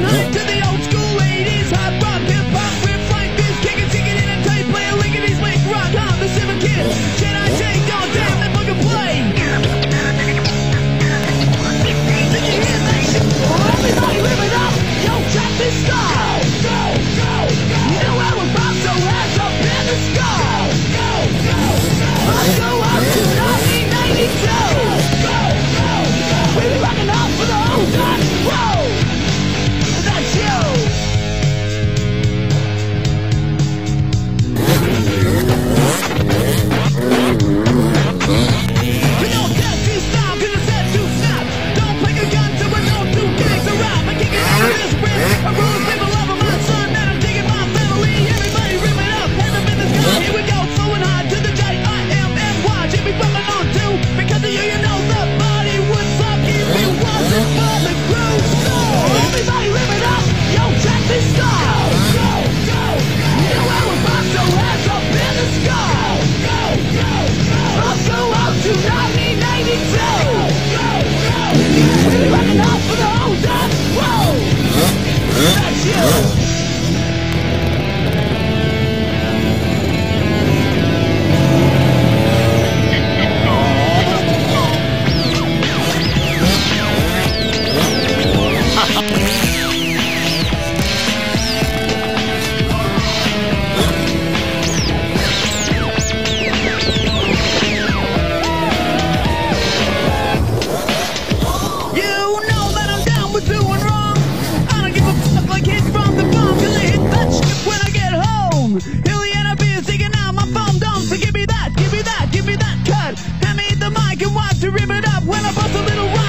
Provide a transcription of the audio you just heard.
high to the old school 80s hard rock, hip hop, rip, flank, beats, kicking, singing in a tape player, lickety slick rock, I'm the Civic Kid. Can I take on down that fucking play? Did you hear that shit? Everybody live it up. Yo, check this style. Go, go, go. You know how we're from, so hands up in the sky. Go, go, go. Let's go up to 1992. Go, go, go. We be rocking up for the whole time. Whoa, that's you. We don't test you style, cause it's that too snap. Don't pick a gun to it, don't do gangs around. I'm kicking out of this rip. I rule people love of my son, and I'm digging my family. Everybody rip it up, hand up in the sky. Here we go, flowing high to the J-I-M-M-Y. Jimmy bumping on too, because of you, you know the body would suck if it wasn't for the groove. So, everybody rip it up, yo, check this style. Go, go, go. You know how we're from, so hands up in the sky. Go, go, go. Let's go up to 1992. Go, go, go. We be rocking up for the whole time. Whoa, that's you. Hilliana beers digging out my phone dumb. So give me that cut. Hand me the mic and watch to rip it up when I bust a little rock.